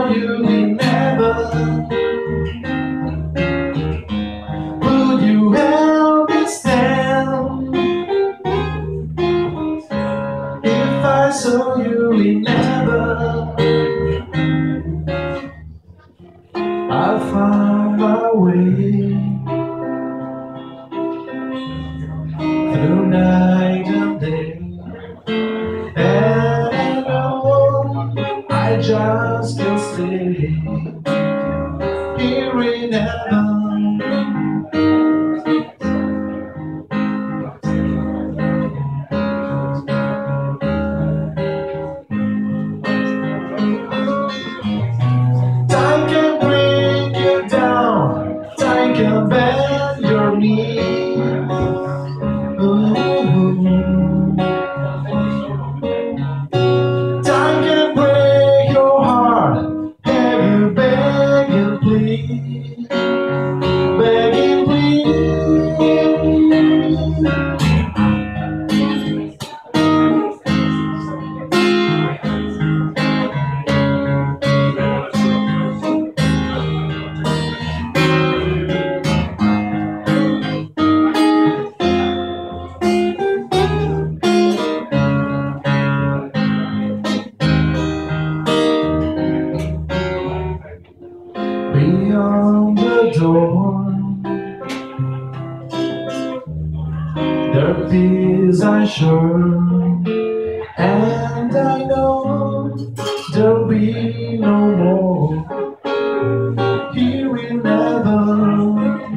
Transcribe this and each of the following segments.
saw you in heaven, would you help me stand? If I saw you in heaven, I'll find my way through night and day, and I know I just can't stay here in heaven. Time can bring you down, time can bend your knees. Time can break your heart, have you begging please, begging please. Beyond the door, there is I'm sure, and I know there'll be no more here in heaven.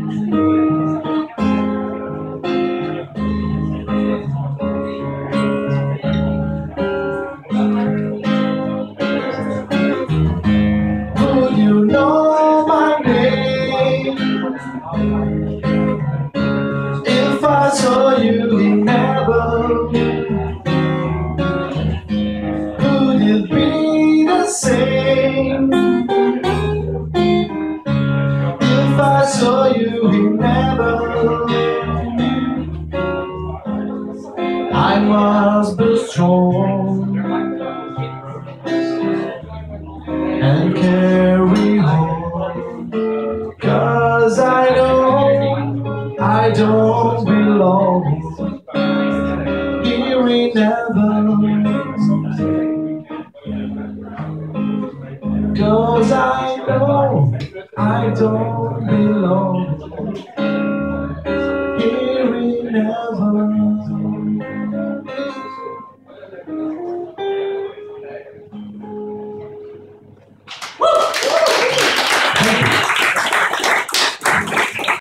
Would you know my name if I saw you in heaven? Would it be the same if I saw you in heaven? I must be strong and carry on, 'cause I know I don't belong here in heaven. 'Cause I know I don't belong